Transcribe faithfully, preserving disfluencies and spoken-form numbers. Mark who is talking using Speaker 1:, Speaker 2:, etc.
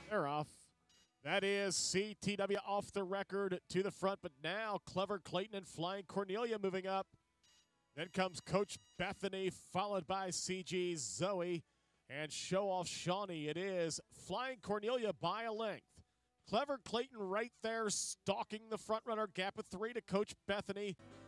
Speaker 1: They're off. That is C T W off the record to the front, but now Clever Clayton and Flying Cornelia moving up. Then comes Coach Bethany, followed by C G Zoe and Show Off Shawnee. It is Flying Cornelia by a length. Clever Clayton right there stalking the front runner, gap of three to Coach Bethany.